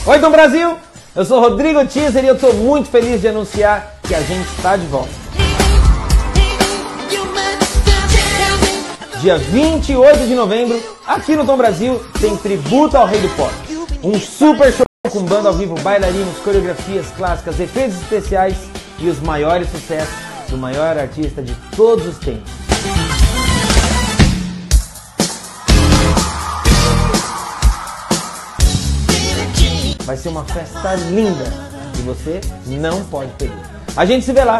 Oi, Tom Brasil! Eu sou Rodrigo Teaser e eu estou muito feliz de anunciar que a gente está de volta. Dia 28 de novembro, aqui no Tom Brasil, tem Tributo ao Rei do Pop. Um super show com banda ao vivo, bailarinos, coreografias clássicas, efeitos especiais e os maiores sucessos do maior artista de todos os tempos. Vai ser uma festa linda e você não pode perder. A gente se vê lá.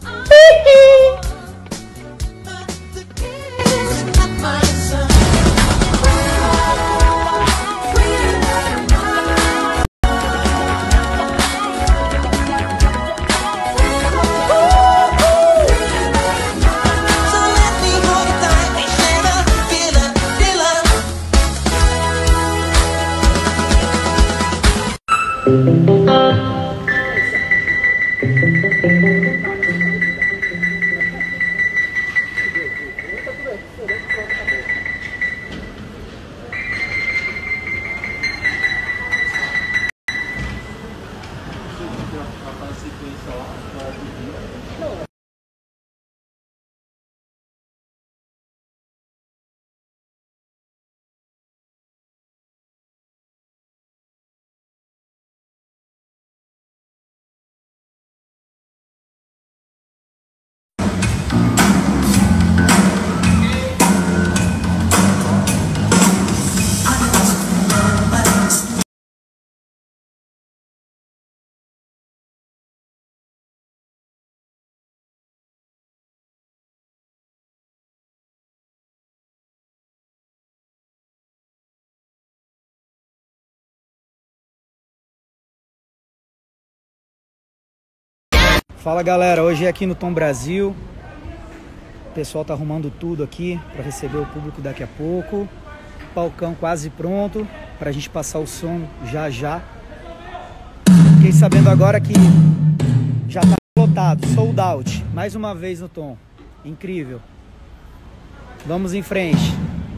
Fala galera, hoje é aqui no Tom Brasil. O pessoal tá arrumando tudo aqui para receber o público daqui a pouco. Palcão quase pronto pra gente passar o som já já. Fiquei sabendo agora que já tá lotado, sold out, mais uma vez no Tom. Incrível. Vamos em frente.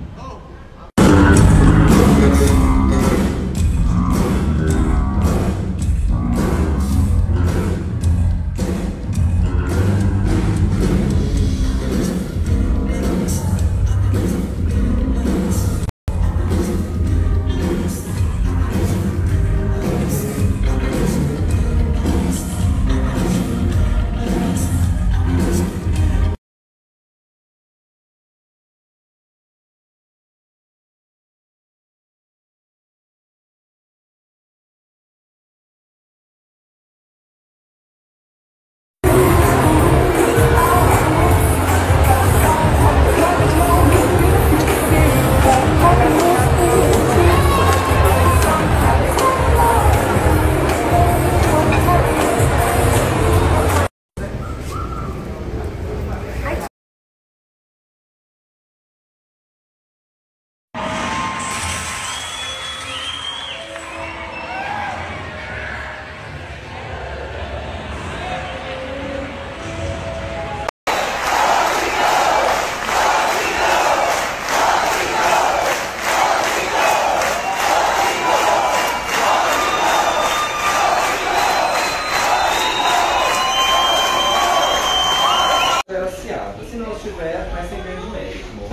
Se não estiver, vai ser grande mesmo.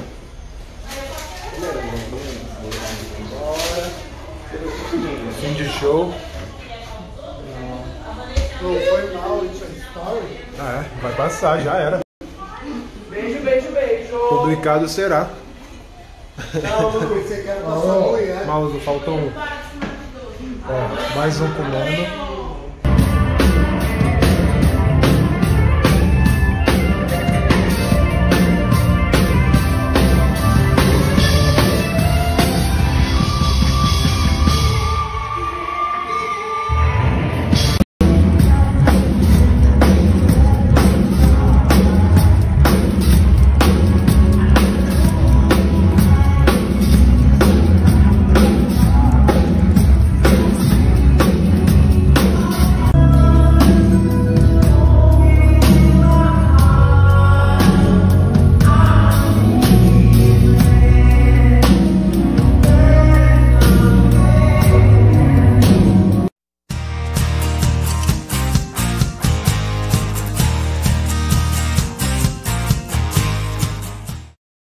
Fim de show. Foi mal, isso é story? Ah, é, vai passar, já era. Beijo, beijo, beijo. Publicado será. Não, você quer passar a mulher. Mouse, faltou um. Ó, mais um comendo.